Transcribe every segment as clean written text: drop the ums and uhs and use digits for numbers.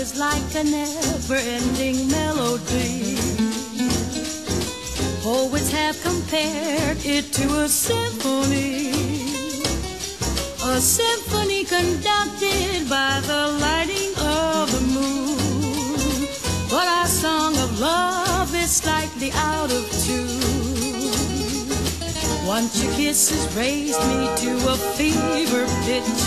is like a never-ending melody. Poets have compared it to a symphony conducted by the lighting of the moon. But our song of love is slightly out of tune. Once your kisses raised me to a fever pitch.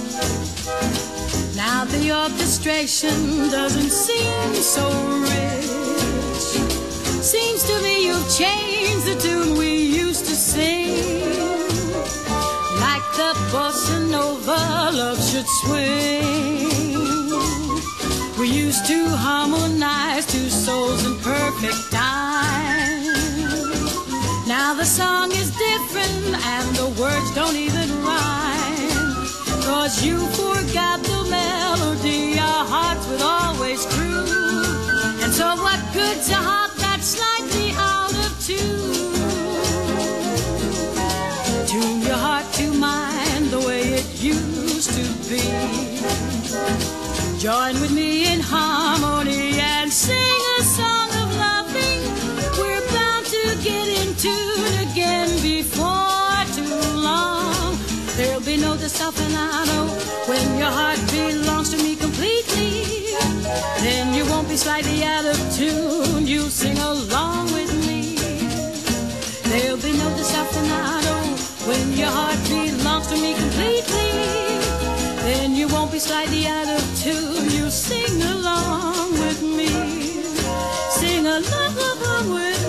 Now the orchestration doesn't seem so rich. Seems to me you've changed the tune we used to sing. Like the bossa nova love should swing. We used to harmonize two souls in perfect time. Now the song is different and the words don't even rhyme. 'Cause you forgot the melody our hearts would always groove. And so what good's a heart that's slightly out of tune? Tune your heart to mine the way it used to be. Join with me in harmony and sing a song of loving. We're bound to get in tune again before too long. There'll be no desafinado when your heart belongs to me completely. Then you won't be slightly out of tune. You'll sing along with me. There'll be no desafinado when your heart belongs to me completely. Then you won't be slightly out of tune. You sing along with me. Sing along with me.